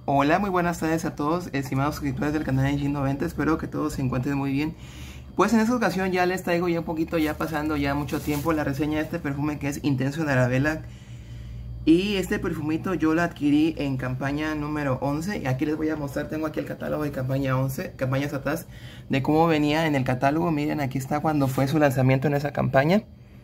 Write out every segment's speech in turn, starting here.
Hola, muy buenas tardes a todos, estimados suscriptores del canal de G90, espero que todos se encuentren muy bien. Pues en esta ocasión ya les traigo ya un poquito, ya pasando ya mucho tiempo, la reseña de este perfume que es Intenso de Arabella. Y este perfumito yo lo adquirí en campaña número 11, y aquí les voy a mostrar, tengo aquí el catálogo de campaña 11, campañas atrás, de cómo venía en el catálogo. Miren, aquí está cuando fue su lanzamiento en esa campaña.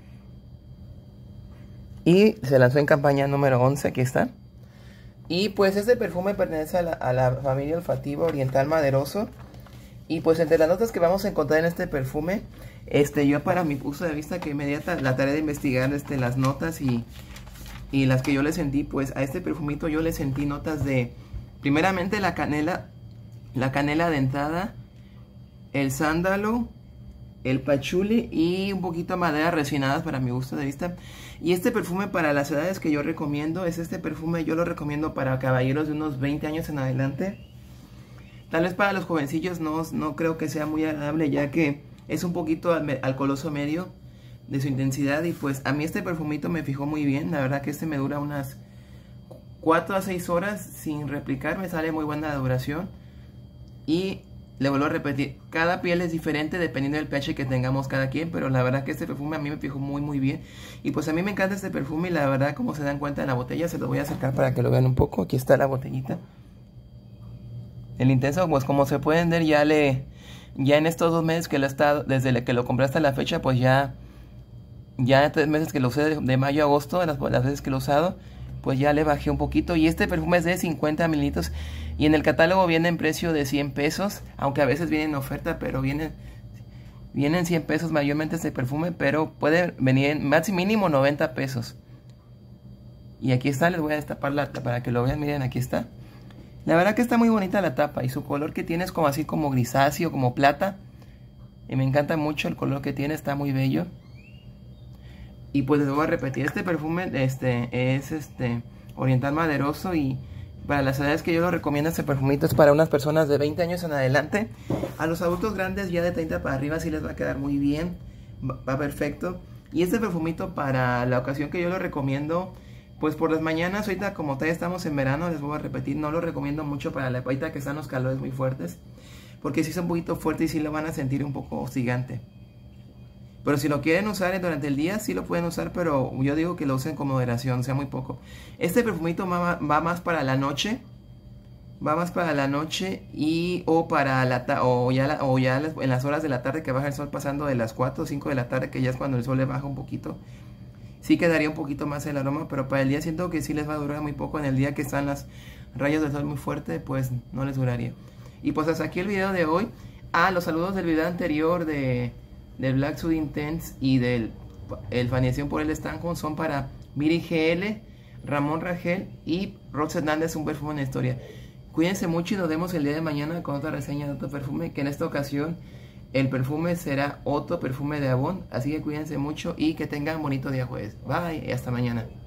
Y se lanzó en campaña número 11, aquí está. Y pues este perfume pertenece a la familia olfativa oriental maderoso. Y pues entre las notas que vamos a encontrar en este perfume, yo para mi punto de vista que me di la tarea de investigar las notas y las que yo le sentí, pues a este perfumito yo le sentí notas de, primeramente la canela dentada, el sándalo, el pachuli y un poquito de maderas resinadas para mi gusto de vista. Y este perfume para las edades que yo recomiendo es este perfume, yo lo recomiendo para caballeros de unos 20 años en adelante. Tal vez para los jovencillos no creo que sea muy agradable, ya que es un poquito alcoholoso medio de su intensidad. Y pues a mí este perfumito me fijó muy bien, la verdad que me dura unas 4 a 6 horas sin replicar, me sale muy buena duración. Y le vuelvo a repetir, cada piel es diferente dependiendo del pH que tengamos cada quien, pero la verdad que este perfume a mí me fijó muy bien. Y pues a mí me encanta este perfume y la verdad, como se dan cuenta en la botella, se lo voy a acercar para que lo vean un poco. Aquí está la botellita. El Intenso, pues como se pueden ver, ya en estos 2 meses que lo he estado, desde que lo compré hasta la fecha, pues ya 3 meses que lo usé, de mayo a agosto, las veces que lo he usado, pues ya le bajé un poquito. Y este perfume es de 50 mililitros y en el catálogo viene en precio de 100 pesos, aunque a veces viene en oferta, pero viene en 100 pesos mayormente este perfume, pero puede venir en mínimo 90 pesos. Y aquí está, les voy a destapar para que lo vean. Miren, aquí está. La verdad que está muy bonita la tapa y su color que tiene es como así como grisáceo, como plata. Y me encanta mucho el color que tiene, está muy bello. Y pues les voy a repetir, este perfume es oriental maderoso, y para las edades que yo lo recomiendo, este perfumito es para unas personas de 20 años en adelante. A los adultos grandes ya de 30 para arriba sí les va a quedar muy bien, va perfecto. Y este perfumito para la ocasión que yo lo recomiendo, pues por las mañanas, ahorita como todavía estamos en verano, les voy a repetir, no lo recomiendo mucho para la ahorita que están los calores muy fuertes, porque sí es un poquito fuerte y sí lo van a sentir un poco hostigante. Pero si lo quieren usar durante el día, sí lo pueden usar, pero yo digo que lo usen con moderación, sea muy poco. Este perfumito va más para la noche. Va más para la noche o ya en las horas de la tarde que baja el sol, pasando de las 4 o 5 de la tarde, que ya es cuando el sol le baja un poquito. Sí quedaría un poquito más el aroma, pero para el día siento que sí les va a durar muy poco. En el día que están las rayas del sol muy fuerte, pues no les duraría. Y pues hasta aquí el video de hoy. Los saludos del video anterior del Black Sud Intense y del Faniación por el Stanton son para Miri GL, Ramón Rangel y Rox Hernández, un perfume en la historia. Cuídense mucho y nos vemos el día de mañana con otra reseña de otro perfume, que en esta ocasión el perfume será otro perfume de Avon. Así que cuídense mucho y que tengan bonito día jueves. Bye y hasta mañana.